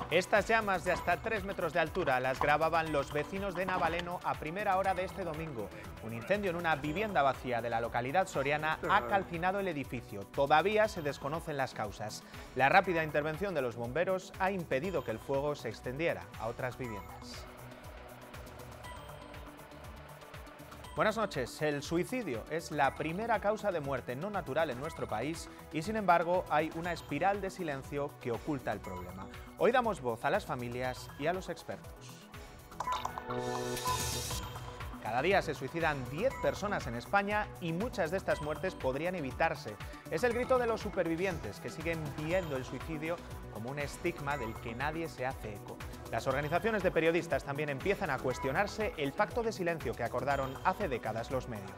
Estas llamas de hasta 3 metros de altura las grababan los vecinos de Navaleno a primera hora de este domingo. Un incendio en una vivienda vacía de la localidad soriana ha calcinado el edificio. Todavía se desconocen las causas. La rápida intervención de los bomberos ha impedido que el fuego se extendiera a otras viviendas. Buenas noches. El suicidio es la primera causa de muerte no natural en nuestro país y, sin embargo, hay una espiral de silencio que oculta el problema. Hoy damos voz a las familias y a los expertos. Cada día se suicidan 10 personas en España y muchas de estas muertes podrían evitarse. Es el grito de los supervivientes que siguen viendo el suicidio como un estigma del que nadie se hace eco. Las organizaciones de periodistas también empiezan a cuestionarse el pacto de silencio que acordaron hace décadas los medios.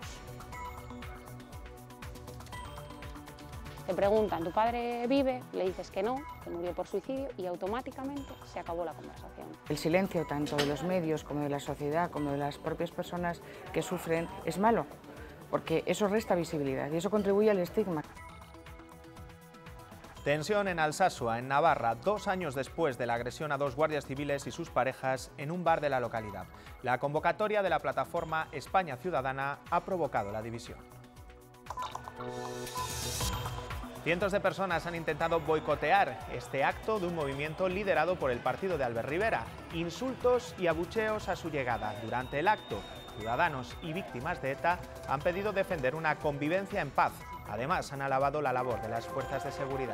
Te preguntan, ¿tu padre vive? Le dices que no, que murió por suicidio y automáticamente se acabó la conversación. El silencio tanto de los medios como de la sociedad, como de las propias personas que sufren, es malo, porque eso resta visibilidad y eso contribuye al estigma. Tensión en Alsasua, en Navarra, 2 años después de la agresión a 2 guardias civiles y sus parejas en un bar de la localidad. La convocatoria de la plataforma España Ciudadana ha provocado la división. Cientos de personas han intentado boicotear este acto de un movimiento liderado por el partido de Albert Rivera. Insultos y abucheos a su llegada. Durante el acto, ciudadanos y víctimas de ETA han pedido defender una convivencia en paz. Además, han alabado la labor de las fuerzas de seguridad.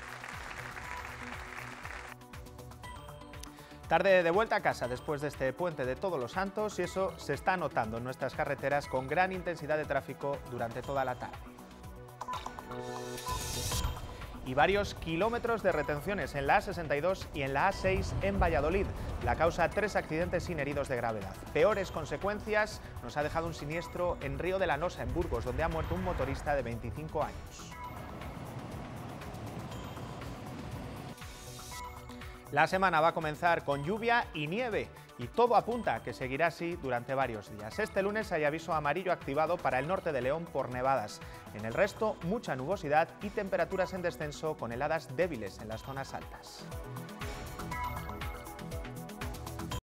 Tarde de vuelta a casa después de este puente de Todos los Santos y eso se está notando en nuestras carreteras con gran intensidad de tráfico durante toda la tarde. Y varios kilómetros de retenciones en la A62 y en la A6 en Valladolid. La causa 3 accidentes sin heridos de gravedad. Peores consecuencias nos ha dejado un siniestro en Río de la Nosa, en Burgos, donde ha muerto un motorista de 25 años. La semana va a comenzar con lluvia y nieve y todo apunta a que seguirá así durante varios días. Este lunes hay aviso amarillo activado para el norte de León por nevadas. En el resto, mucha nubosidad y temperaturas en descenso con heladas débiles en las zonas altas.